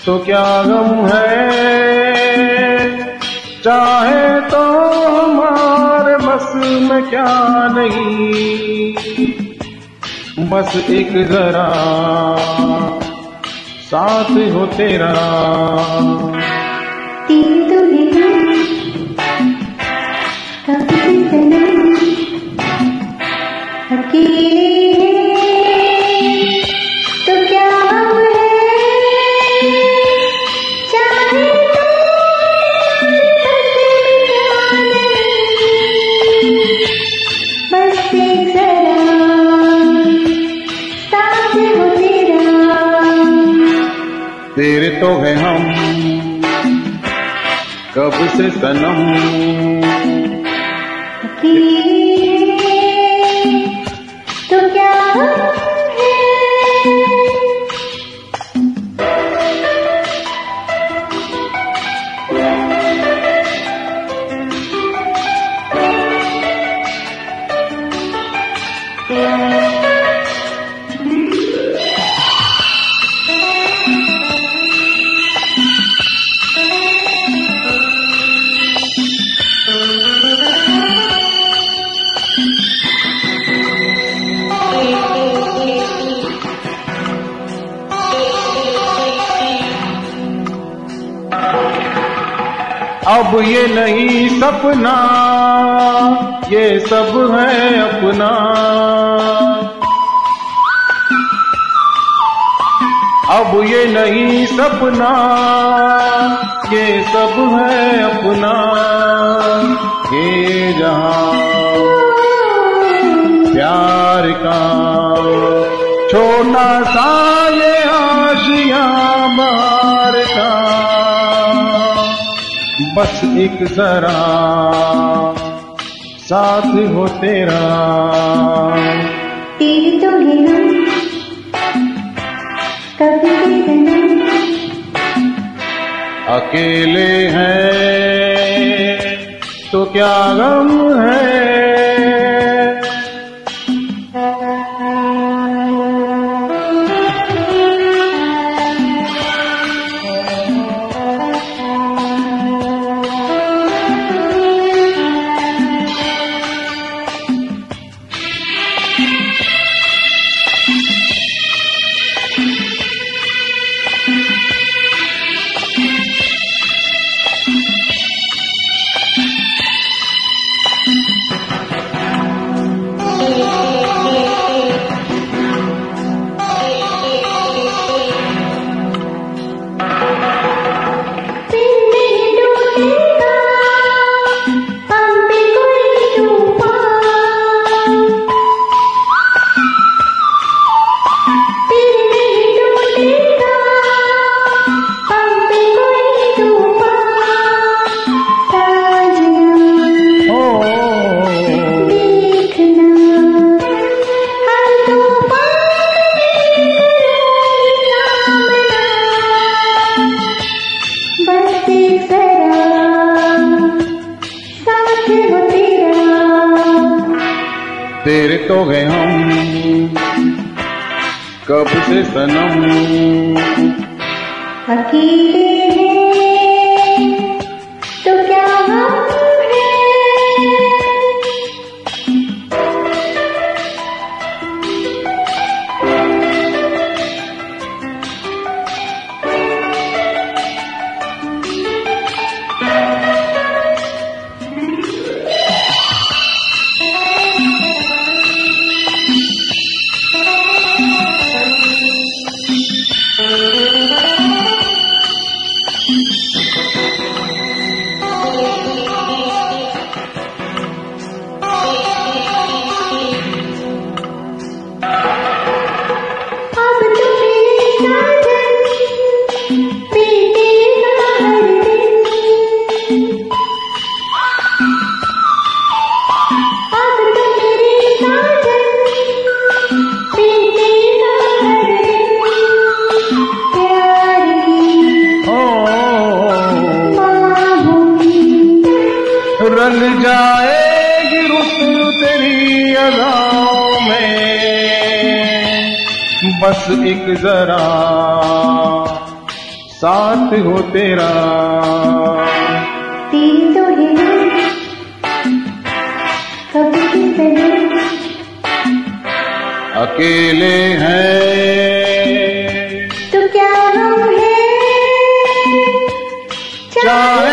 तो क्या गम है, चाहे तो हमारे बस में क्या नहीं, बस एक जरा साथ हो तेरा। तेरे तो कभी सनम अकेले तो क्या हम है, चाहे तो बस एक जरा साथ हो तेरा। तेरे तो है हम कब से सनम अकेले तो क्या है। अब ये नहीं सपना, ये सब है अपना। अब ये नहीं सपना, ये सब है अपना। ये जहां प्यार का छोटा सा ये आशिया बाहर का, बस एक जरा साथ हो तेरा। तेरे तो है हम कभी सनम अकेले हैं तो क्या गम है। तेरे तो गए हम कब से सनम अकेले तो क्या हम रंग जाएगी रुत तेरी अदाओं में, बस एक जरा साथ हो तेरा। तेरी तो है कभी कितने अकेले हैं तो क्या हम हैं चाहे